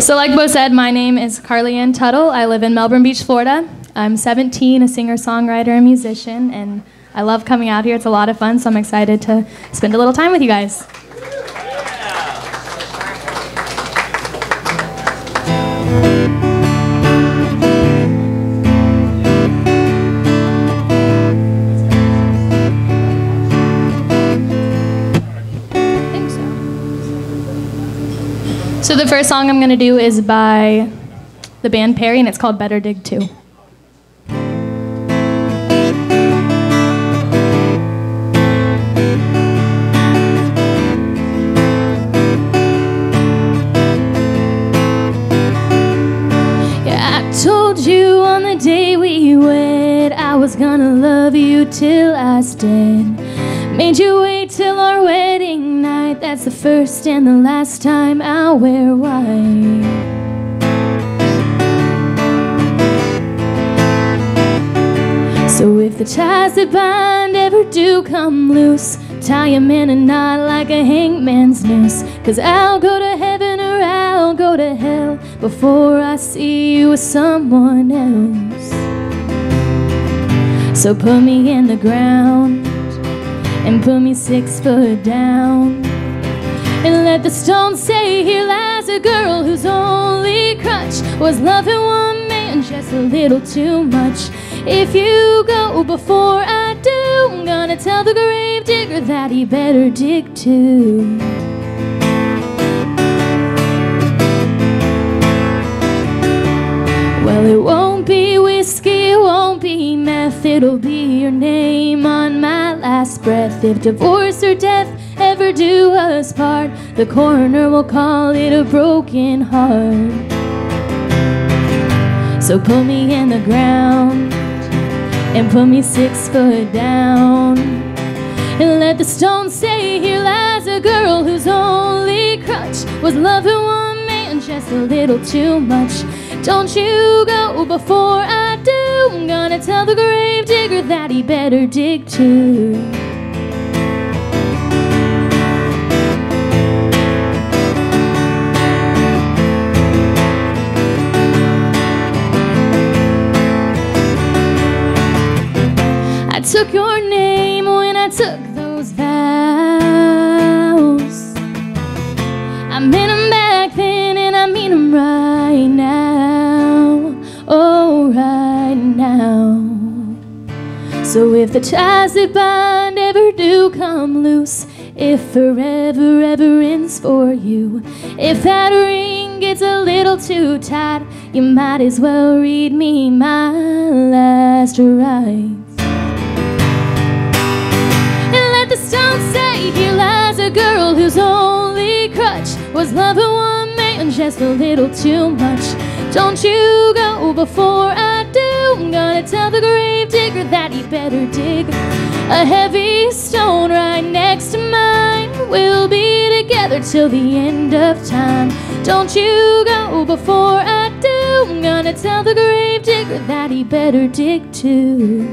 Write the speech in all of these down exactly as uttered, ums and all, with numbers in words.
So like Bo said, my name is Carli and Tuttle. I live in Melbourne Beach, Florida. I'm seventeen, a singer-songwriter and musician, and I love coming out here. It's a lot of fun, so I'm excited to spend a little time with you guys. So the first song I'm going to do is by the band Perry, and it's called Better Dig two. Yeah, I told you on the day we wed I was gonna love you till I was dead. Made you wait till our wedding night. That's the first and the last time I'll wear white. So if the ties that bind ever do come loose, tie 'em in a knot like a hangman's noose. 'Cause I'll go to heaven or I'll go to hell before I see you with someone else. So put me in the ground and put me six foot down, and let the stone say, here lies a girl whose only crutch was loving one man just a little too much. If you go before I do, I'm gonna tell the grave digger that he better dig too. Well, it won't be whiskey, it won't be meth, it'll be your name on my last breath. If divorce or death ever do us part, the coroner will call it a broken heart. So put me in the ground and put me six foot down, and let the stone say, here lies a girl whose only crutch was loving one man just a little too much. Don't you go before I do, I'm gonna tell the grave digger that he better dig too. I took your name when I took those vows. I meant them back then and I mean them right now. Oh, right now. So if the ties that bind ever do come loose, if forever ever ends for you, if that ring gets a little too tight, you might as well read me my last rites. The stone say, here lies a girl whose only crutch was loving one man just a little too much. Don't you go before I do, I'm gonna tell the grave digger that he better dig. A heavy stone right next to mine, we'll be together till the end of time. Don't you go before I do, I'm gonna tell the grave digger that he better dig too.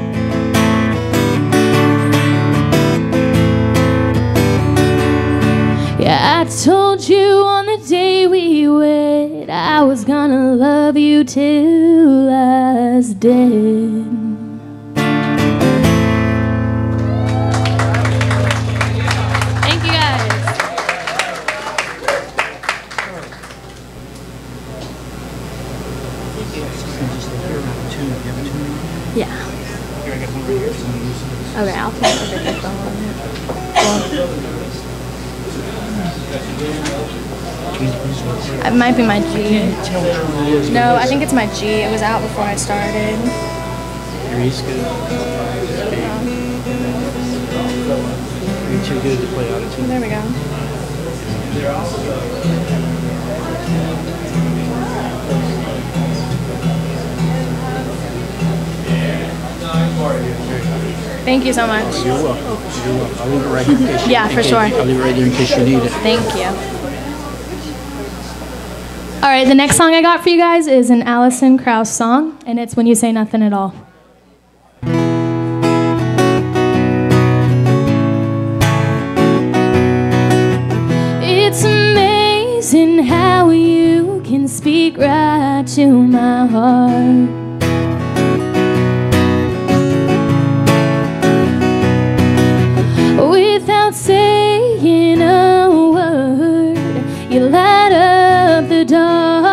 Yeah, I told you on the day we wed I was gonna love you till I was dead. Thank you guys. Yeah. Okay, I'll put everything on it. It might be my G. No, I think it's my G. It was out before I started. Your E's good. You're too good to play auto tune. There we go. Thank you so much. You're welcome. You're welcome. I'll leave it right here in case you, yeah, for case, sure. I'll leave it right there in case you need it. Thank you. All right, the next song I got for you guys is an Alison Krauss song, and it's When You Say Nothing at All. It's amazing how you can right to my heart. Without saying a word, you light up the dark.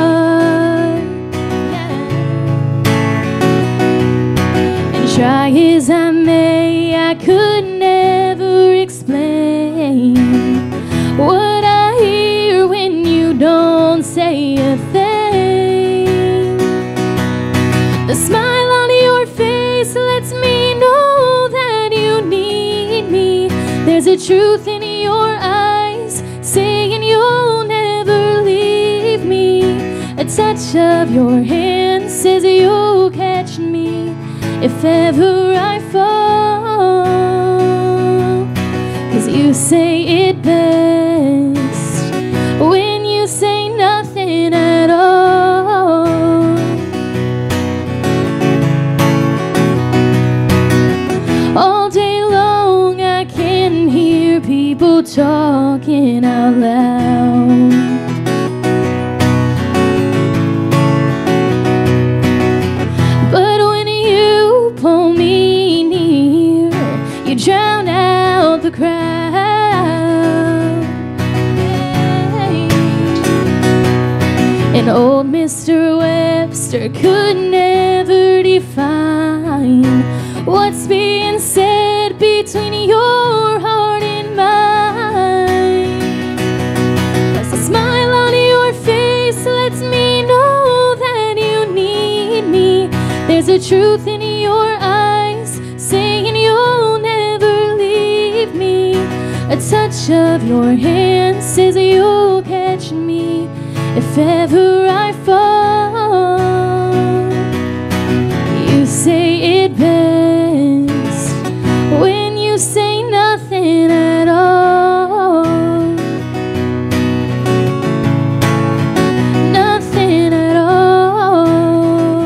Yeah. And try as I may, I could never explain what I hear when you don't say a thing. The smile on your face lets me know that you need me. There's a truth in your eyes saying you'll never leave me. A touch of your hand says you'll catch me if ever I fall. 'Cause you say it best when you say nothing at all. All day long I can hear people talking out loud. But when you pull me near, you drown out the crowd. And old Mister Webster could never define what's being said between your heart and mine. 'Cause the smile on your face lets me know that you need me. There's a truth in your eyes saying you'll never leave me. A touch of your hand says you'll catch me if ever I fall. You say it best when you say nothing at all. Nothing at all.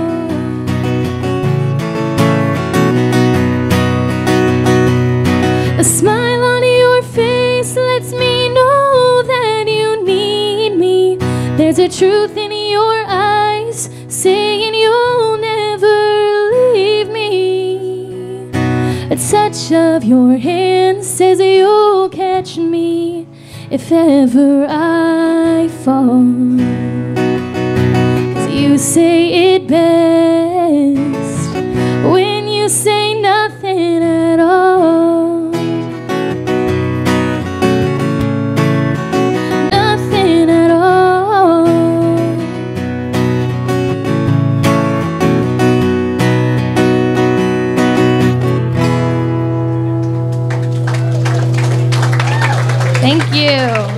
A smile on your face lets me know that you need me. There's a truth in your eyes saying you'll never leave me. A touch of your hand says you'll catch me if ever I fall. 'Cause you say it best when you say nothing at all. Nothing at all. Thank you.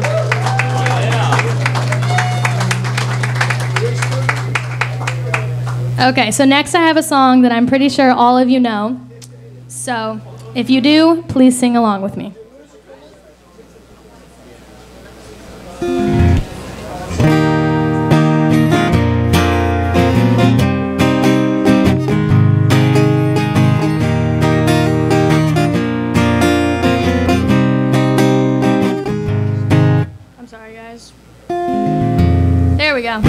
Okay, so next I have a song that I'm pretty sure all of you know. So if you do, please sing along with me. I'm sorry, guys. There we go.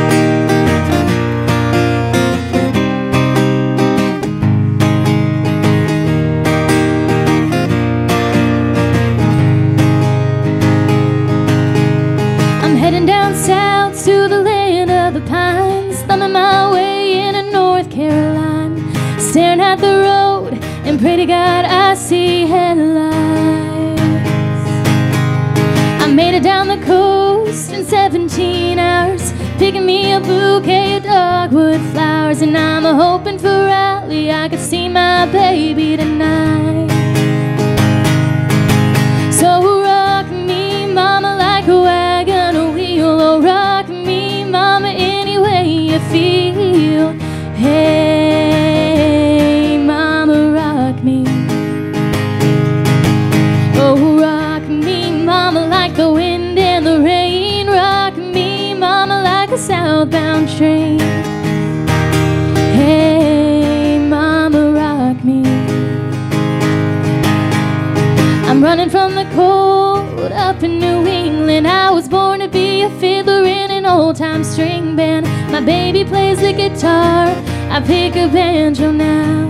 Heading down south to the land of the pines, thumbing my way into North Carolina, staring at the road and pray to God I see headlights. I made it down the coast in seventeen hours, picking me a bouquet of dogwood flowers, and I'm hoping for Raleigh I could see my baby tonight. So rock me, mama, like a wagon wheel. Oh, rock me, mama, any way you feel. Hey, mama, rock me. Oh, rock me, mama, like the wind and the rain. Rock me, mama, like a southbound train. Hey, mama, rock me. I'm running from the cold up in New England. I was born to be a fiddler in an old-time string band. My baby plays the guitar, I pick a banjo now.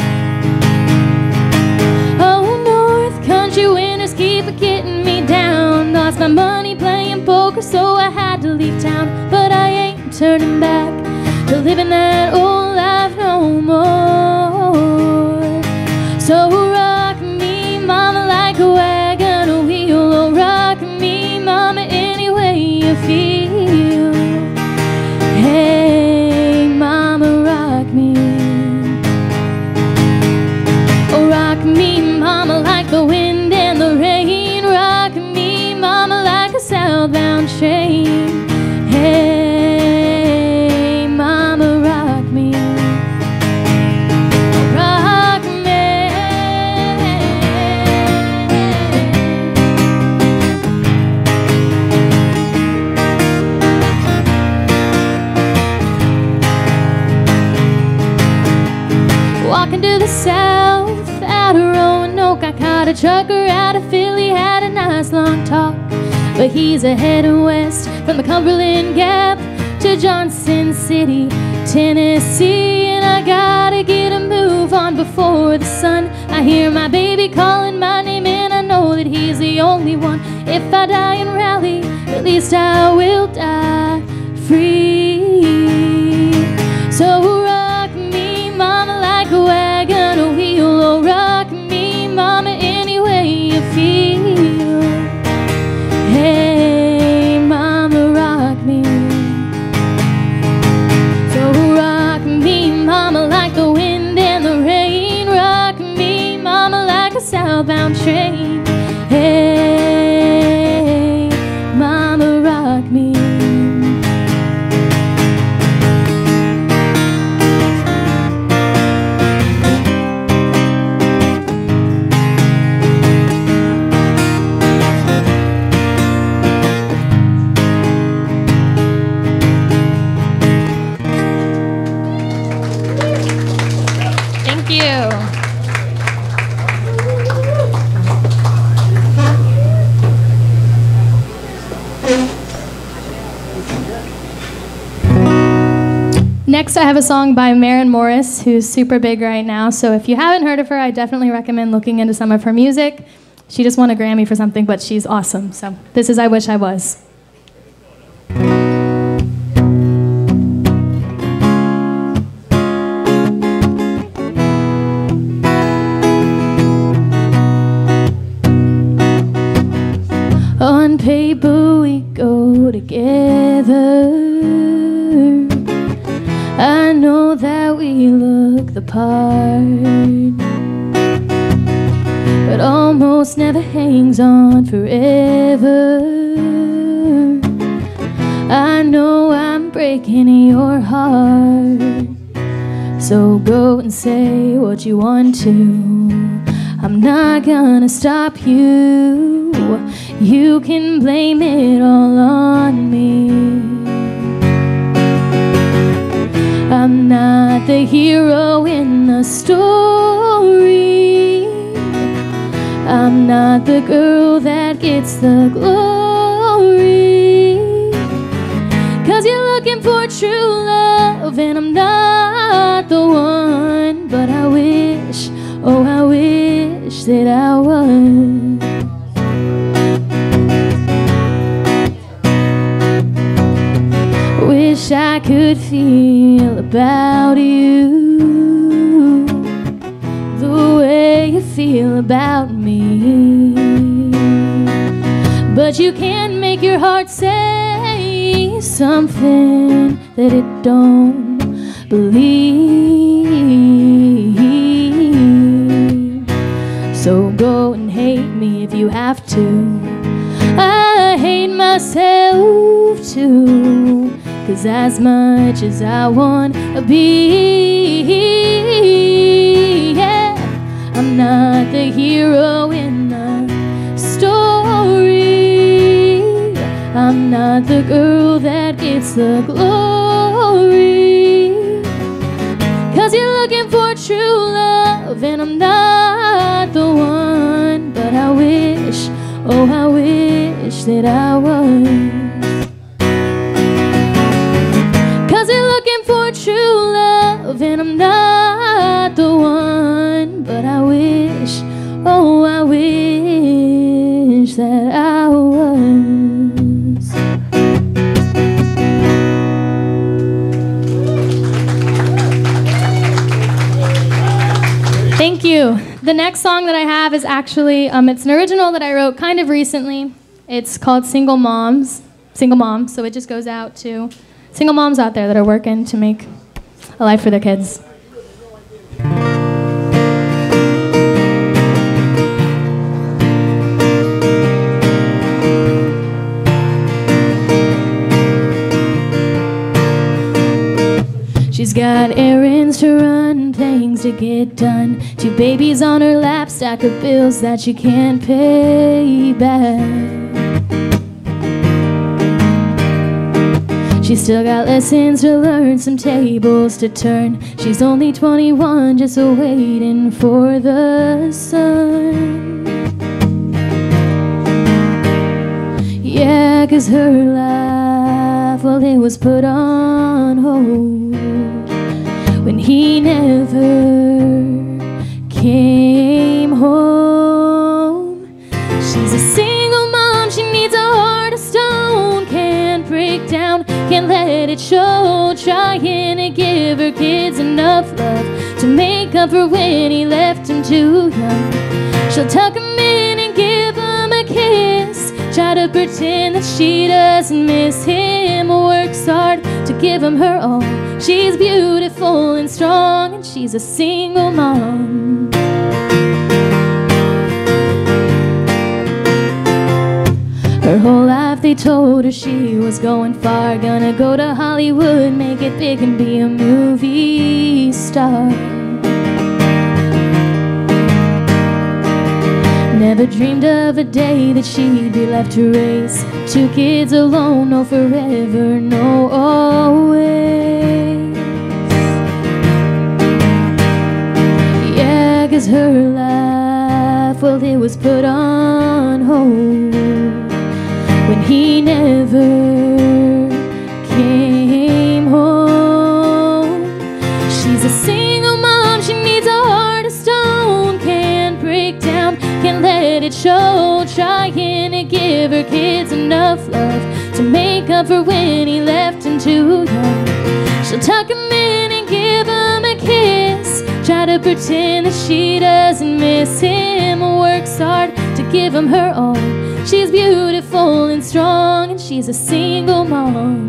Oh, North Country winters keep getting me down. Lost my money playing poker, so I had to leave town. But I ain't turning back to living that old life no more. So rock me, mama, like a wagon wheel. Oh, rock me, mama, any way you feel. Hey, mama, rock me. Oh, rock me, mama, like the wind and the rain. Rock me, mama, like a southbound train. Hey, mama, rock me. Rock me. Walking to the south out of Roanoke, I caught a trucker out of Philly, had a nice long talk. But he's a heading west from the Cumberland Gap to Johnson City, Tennessee. And I gotta get a move on before the sun. I hear my baby calling my name and I know that he's the only one. If I die in Raleigh, at least I will die free. So rock me, mama, like a wagon wheel. Oh, rock me, mama, any way you feel. Hey, mama, rock me. So rock me, mama, like the wind and the rain. Rock me, mama, like a southbound train. Hey, mama, rock me. Thank you. Next, I have a song by Maren Morris, who's super big right now. So if you haven't heard of her, I definitely recommend looking into some of her music. She just won a Grammy for something, but she's awesome. So this is I Wish I Was. On paper we go together. I know that we look the part, but almost never hangs on forever. I know I'm breaking your heart, so go and say what you want to. I'm not gonna stop you. You can blame it all on me. I'm not the hero in the story. I'm not the girl that gets the glory. 'Cause you're looking for true love and I'm not the one. But I wish, oh I wish that I was. Wish I could feel about you the way you feel about me. But you can't make your heart say something that it don't believe. So go and hate me if you have to. I hate myself too. 'Cause as much as I wanna be, yeah, I'm not the hero in the story. I'm not the girl that gets the glory. 'Cause you're looking for true love and I'm not the one. But I wish that I was. Cause they're looking for true love, and I'm not the one. But I wish, oh, I wish that I was. Thank you. The next song that I have is actually, um, it's an original that I wrote kind of recently. It's called Single Moms, Single Moms, so it just goes out to single moms out there that are working to make a life for their kids. She's got errands to run, things to get done. Two babies on her lap, stack of bills that she can't pay back. She's still got lessons to learn, some tables to turn. She's only twenty-one, just waiting for the sun. Yeah, 'cause her life, well, it was put on hold when he never came home. She's a single mom, she needs a heart of stone. Can't break down, can't let it show. Trying to give her kids enough love to make up for when he left him too young. She'll tuck him in and give him a kiss, try to pretend that she doesn't miss him. Works hard to give him her all. She's beautiful and strong, and she's a single mom. Her whole life they told her she was going far, gonna go to Hollywood, make it big and be a movie star. Never dreamed of a day that she'd be left to raise two kids alone, no forever, no always. Yeah, 'cause her life, well, it was put on hold when he never came home. She's a single mom, she needs a heart of stone. Can't break down, can't let it show. Trying to give her kids enough love to make up for when he left him too young. She'll tuck him in and give him a kiss, try to pretend that she doesn't miss him. Works hard to give him her all. She's beautiful and strong, and she's a single mom.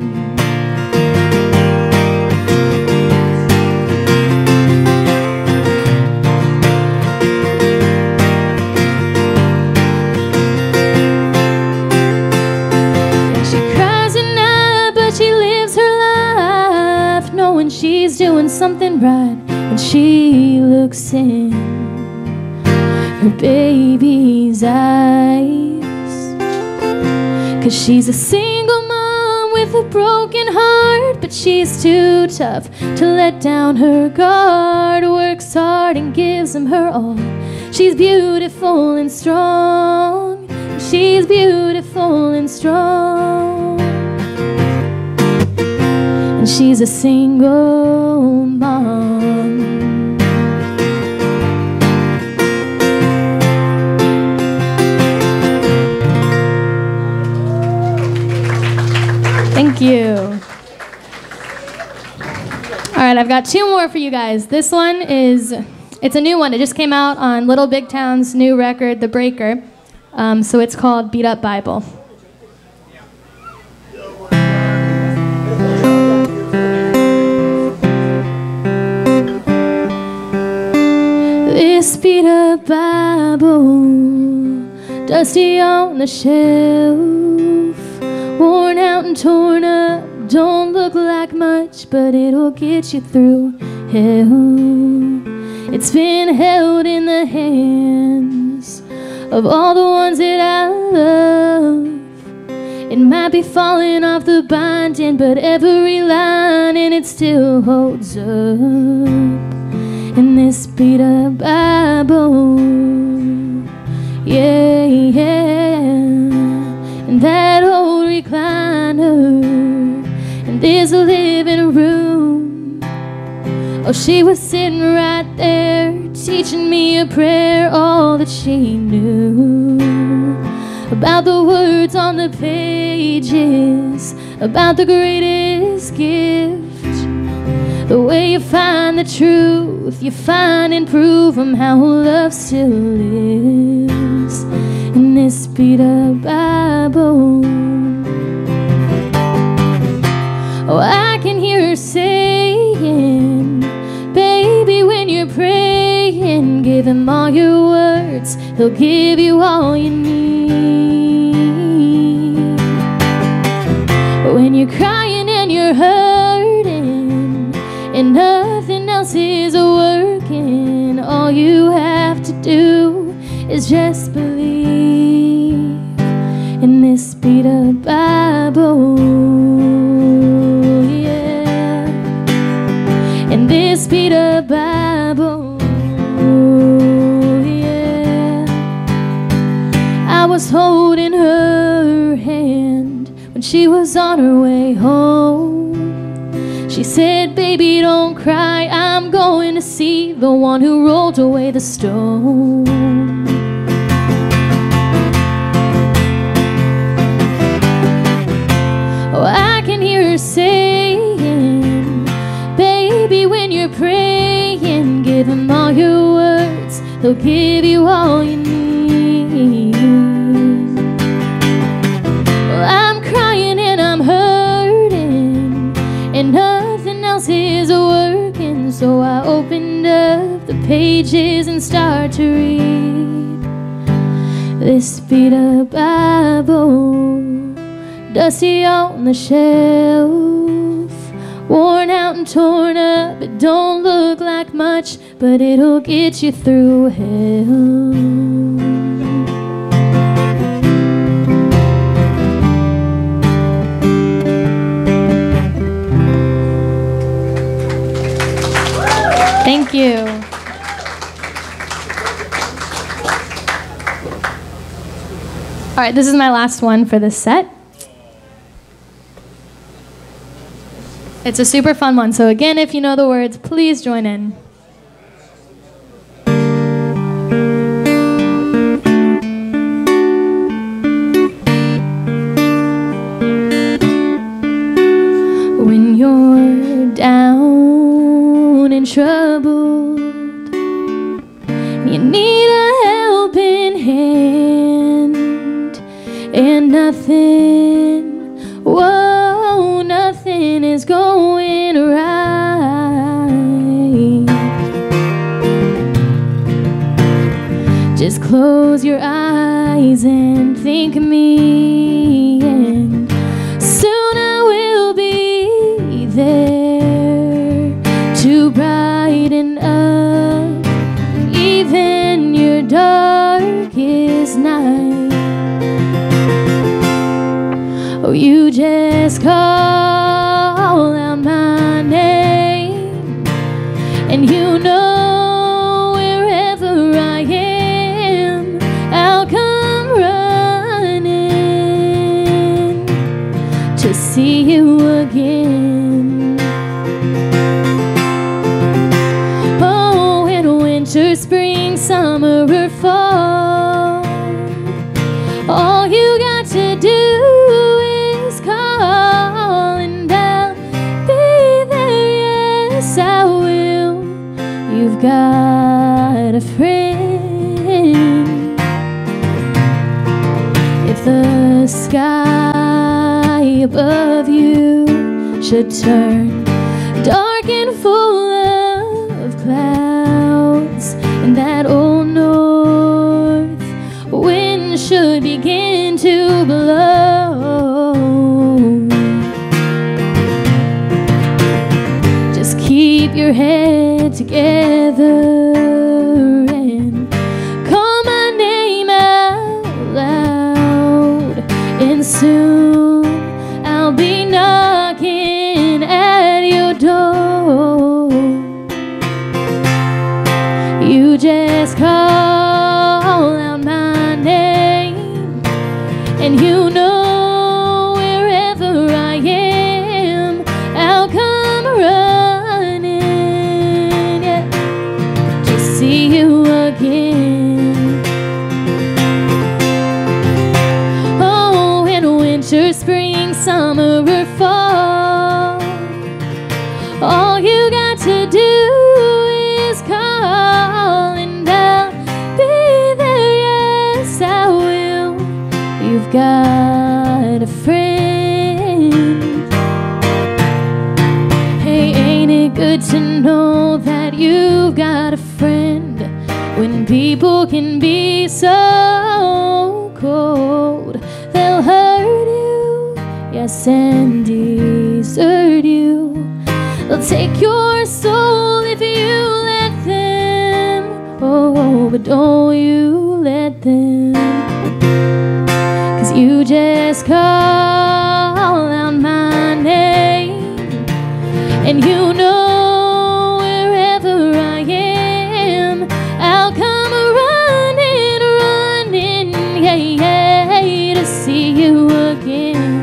She's doing something right when she looks in her baby's eyes. 'Cause she's a single mom with a broken heart, but she's too tough to let down her guard. Works hard and gives him her all. She's beautiful and strong. She's beautiful and strong. And she's a single mom. Thank you. All right, I've got two more for you guys. This one is, it's a new one. It just came out on Little Big Town's new record, The Breaker. Um, so it's called Beat Up Bible. This beat up Bible, dusty on the shelf, worn out and torn up, don't look like much, but it'll get you through hell. It's been held in the hands of all the ones that I love. It might be falling off the binding, but every line in it still holds up. In this beat up Bible, yeah, yeah, and that in this living room. Oh, she was sitting right there, teaching me a prayer, all that she knew about the words on the pages, about the greatest gift. The way you find the truth, you find and prove 'em how love still lives in this beat up Bible. Oh, I can hear her saying, baby, when you're praying, give him all your words, he'll give you all you need. When you're crying and you're hurting and nothing else is working, all you have to do is just believe in this beat up Bible. Yeah, in this beat up Bible. Yeah, I was holding her hand when she was on her way home. She said, baby, don't cry, I'm going to see the one who rolled away the stone. Oh, I can hear her saying, baby, when you're praying, give him all your words, he'll give you all you need. Well, I'm crying and I'm hurting and nothing else is working, so I opened up the pages and started to read this beat up Bible. Dusty on the shelf, worn out and torn up, it don't look like much, but it'll get you through hell. Thank you. All right, this is my last one for this set. It's a super fun one, so again, if you know the words, please join in. When you're down and troubled, you need a helping hand, and nothing, whoa, nothing is going right. Just close your eyes and think of me, and soon I will be there to brighten up even your darkest night. Oh, you just call out my name, and you know wherever I am, I'll come running to see you again. Oh, in winter, spring, summer, or fall, all you got to do is call, and I'll be there, yes I will. You've got a friend. If the sky above you should turn dark and full of clouds, and that old north wind should begin to blow, just keep your head together and call my name out loud, and soon I'll be knocking at your door. You just call out my name, and you know wherever I am, you've got a friend. Hey, ain't it good to know that you've got a friend when people can be so cold? They'll hurt you, yes, and desert you. They'll take your soul if you let them. Oh, but don't you let them. 'Cause you just call out my name, and you know wherever I am, I'll come running, running, yeah, yeah, to see you again.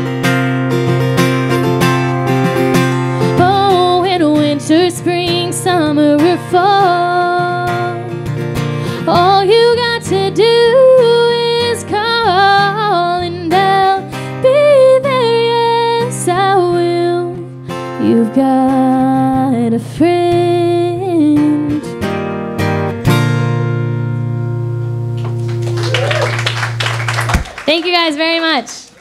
Oh, in winter, spring, summer, or fall, all you got to do is call, and I'll be there, yes, I will. You've got a friend. Thank you guys very much.